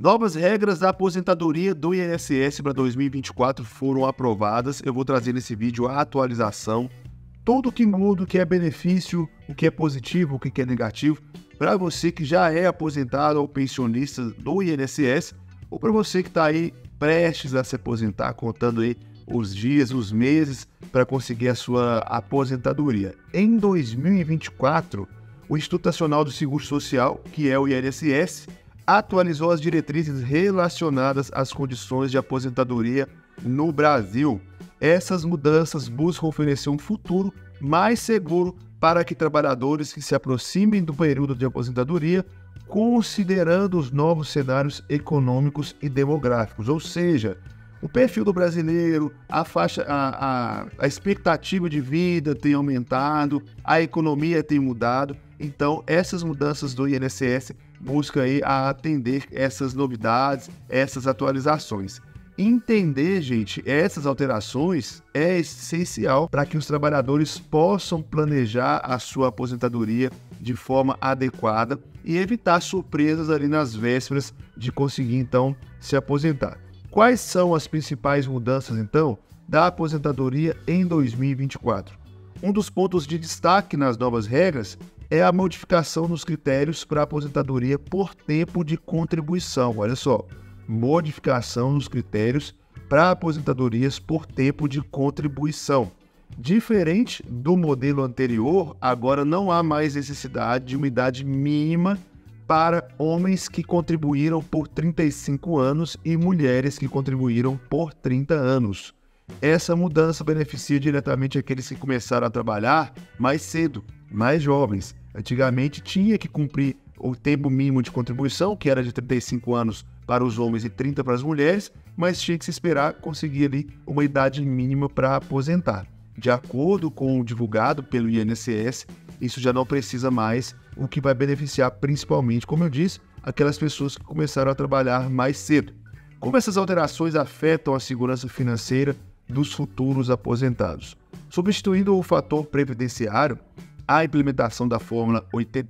Novas regras da aposentadoria do INSS para 2024 foram aprovadas. Eu vou trazer nesse vídeo a atualização, tudo que muda, o que é benefício, o que é positivo, o que é negativo, para você que já é aposentado ou pensionista do INSS, ou para você que está aí prestes a se aposentar, contando aí os dias, os meses para conseguir a sua aposentadoria. Em 2024, o Instituto Nacional do Seguro Social, que é o INSS, atualizou as diretrizes relacionadas às condições de aposentadoria no Brasil. Essas mudanças buscam oferecer um futuro mais seguro para que trabalhadores que se aproximem do período de aposentadoria, considerando os novos cenários econômicos e demográficos, ou seja, o perfil do brasileiro, a expectativa de vida tem aumentado, a economia tem mudado. Então, essas mudanças do INSS buscam aí a atender essas novidades, essas atualizações. Entender, gente, essas alterações é essencial para que os trabalhadores possam planejar a sua aposentadoria de forma adequada e evitar surpresas ali nas vésperas de conseguir, então, se aposentar. Quais são as principais mudanças, então, da aposentadoria em 2024? Um dos pontos de destaque nas novas regras é a modificação nos critérios para a aposentadoria por tempo de contribuição. Olha só, modificação nos critérios para aposentadorias por tempo de contribuição. Diferente do modelo anterior, agora não há mais necessidade de uma idade mínima para homens que contribuíram por 35 anos e mulheres que contribuíram por 30 anos. Essa mudança beneficia diretamente aqueles que começaram a trabalhar mais cedo, mais jovens. Antigamente tinha que cumprir o tempo mínimo de contribuição, que era de 35 anos para os homens e 30 para as mulheres, mas tinha que se esperar conseguir ali uma idade mínima para aposentar. De acordo com o divulgado pelo INSS, isso já não precisa mais, o que vai beneficiar principalmente, como eu disse, aquelas pessoas que começaram a trabalhar mais cedo. Como essas alterações afetam a segurança financeira dos futuros aposentados? Substituindo o fator previdenciário, a implementação da fórmula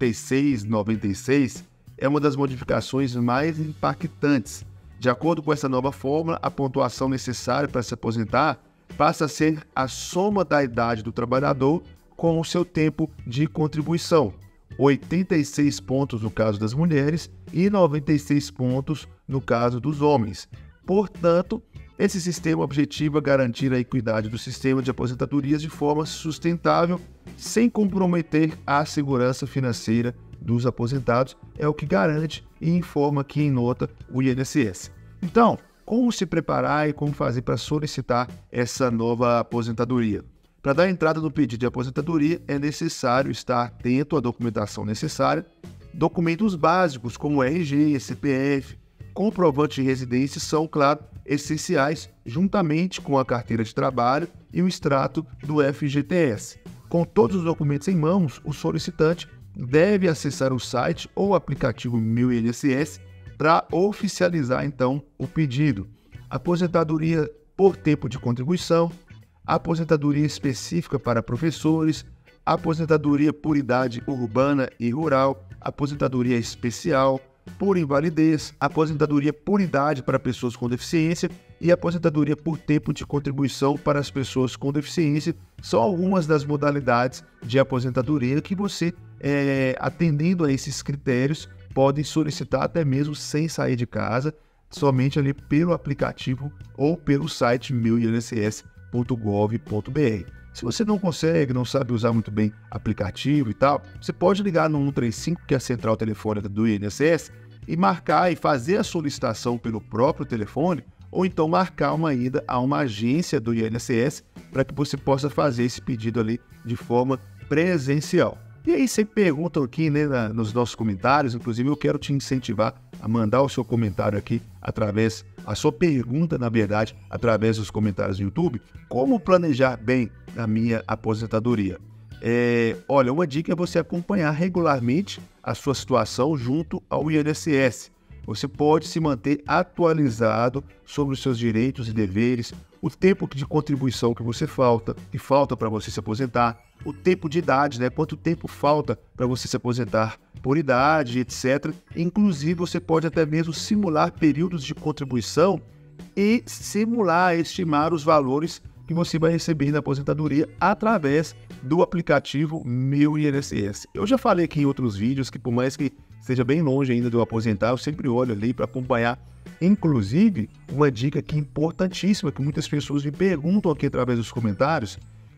8696 é uma das modificações mais impactantes. De acordo com essa nova fórmula, a pontuação necessária para se aposentar passa a ser a soma da idade do trabalhador com o seu tempo de contribuição, 86 pontos no caso das mulheres e 96 pontos no caso dos homens. Portanto, esse sistema objetiva garantir a equidade do sistema de aposentadorias de forma sustentável, sem comprometer a segurança financeira dos aposentados, é o que garante e informa aqui em nota o INSS. Então, como se preparar e como fazer para solicitar essa nova aposentadoria? Para dar entrada no pedido de aposentadoria, é necessário estar atento à documentação necessária, documentos básicos como RG, CPF, comprovante de residência são, claro, essenciais, juntamente com a carteira de trabalho e o extrato do FGTS. Com todos os documentos em mãos, o solicitante deve acessar o site ou aplicativo Meu INSS para oficializar, então, o pedido. Aposentadoria por tempo de contribuição, aposentadoria específica para professores, aposentadoria por idade urbana e rural, aposentadoria especial, por invalidez, aposentadoria por idade para pessoas com deficiência e aposentadoria por tempo de contribuição para as pessoas com deficiência são algumas das modalidades de aposentadoria que você, atendendo a esses critérios, pode solicitar até mesmo sem sair de casa, somente ali pelo aplicativo ou pelo site meuinss.gov.br. Se você não consegue, não sabe usar muito bem aplicativo e tal, você pode ligar no 135, que é a central telefônica do INSS, e marcar e fazer a solicitação pelo próprio telefone, ou então marcar uma ida a uma agência do INSS para que você possa fazer esse pedido ali de forma presencial. E aí você pergunta aqui, né, nos nossos comentários, inclusive eu quero te incentivar a mandar o seu comentário aqui a sua pergunta, na verdade, através dos comentários do YouTube, como planejar bem a minha aposentadoria. Olha, uma dica é você acompanhar regularmente a sua situação junto ao INSS. Você pode se manter atualizado sobre os seus direitos e deveres, o tempo de contribuição que falta para você se aposentar, o tempo de idade, né? Quanto tempo falta para você se aposentar por idade, etc. Inclusive, você pode até mesmo simular períodos de contribuição e estimar os valores que você vai receber na aposentadoria através do aplicativo Meu INSS. Eu já falei aqui em outros vídeos que, por mais que esteja bem longe ainda de eu aposentar, eu sempre olho ali para acompanhar. Inclusive, uma dica aqui importantíssima que muitas pessoas me perguntam aqui através dos comentários,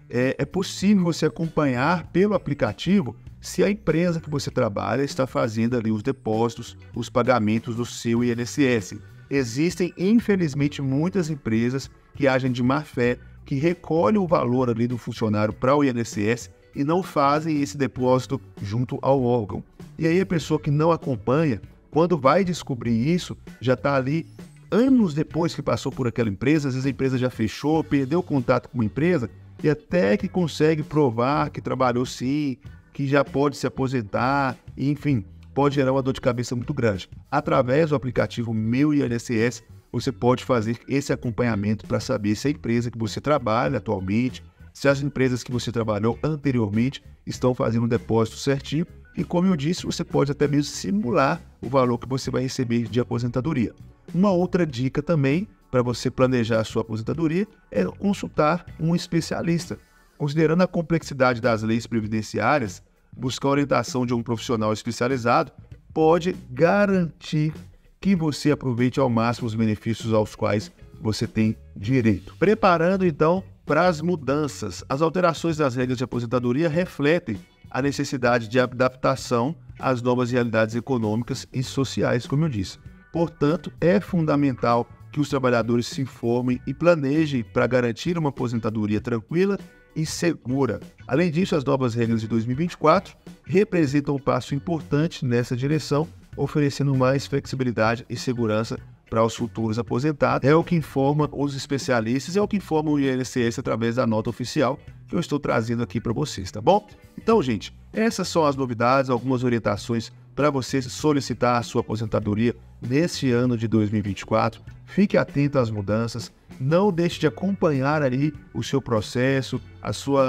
é possível você acompanhar pelo aplicativo se a empresa que você trabalha está fazendo ali os depósitos, os pagamentos do seu INSS. Existem, infelizmente, muitas empresas que agem de má fé, que recolhem o valor ali do funcionário para o INSS e não fazem esse depósito junto ao órgão. E aí a pessoa que não acompanha, quando vai descobrir isso, já está ali anos depois que passou por aquela empresa, às vezes a empresa já fechou, perdeu o contato com a empresa e até que consegue provar que trabalhou sim, que já pode se aposentar, enfim, pode gerar uma dor de cabeça muito grande. Através do aplicativo Meu INSS, você pode fazer esse acompanhamento para saber se a empresa que você trabalha atualmente, se as empresas que você trabalhou anteriormente estão fazendo um depósito certinho e, como eu disse, você pode até mesmo simular o valor que você vai receber de aposentadoria. Uma outra dica também para você planejar a sua aposentadoria é consultar um especialista. Considerando a complexidade das leis previdenciárias, buscar a orientação de um profissional especializado pode garantir que você aproveite ao máximo os benefícios aos quais você tem direito. Preparando então para as mudanças. As alterações das regras de aposentadoria refletem a necessidade de adaptação às novas realidades econômicas e sociais, como eu disse. Portanto, é fundamental que os trabalhadores se informem e planejem para garantir uma aposentadoria tranquila e segura. Além disso, as novas regras de 2024 representam um passo importante nessa direção, oferecendo mais flexibilidade e segurança para os futuros aposentados. É o que informa os especialistas, é o que informa o INSS através da nota oficial que eu estou trazendo aqui para vocês, tá bom? Então, gente, essas são as novidades, algumas orientações para você solicitar a sua aposentadoria neste ano de 2024. Fique atento às mudanças, não deixe de acompanhar ali o seu processo, a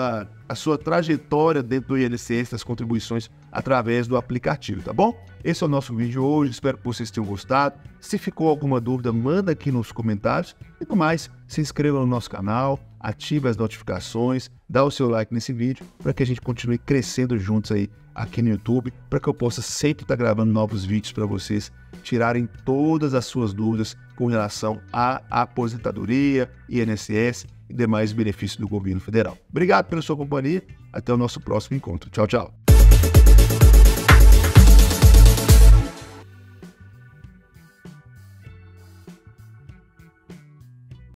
sua trajetória dentro do INSS, das contribuições através do aplicativo, tá bom? Esse é o nosso vídeo hoje, espero que vocês tenham gostado. Se ficou alguma dúvida, manda aqui nos comentários. E no mais, se inscreva no nosso canal, ative as notificações, dá o seu like nesse vídeo para que a gente continue crescendo juntos aí aqui no YouTube, para que eu possa sempre estar gravando novos vídeos para vocês tirarem todas as suas dúvidas com relação à aposentadoria, INSS e demais benefícios do governo federal. Obrigado pela sua companhia, até o nosso próximo encontro. Tchau, tchau.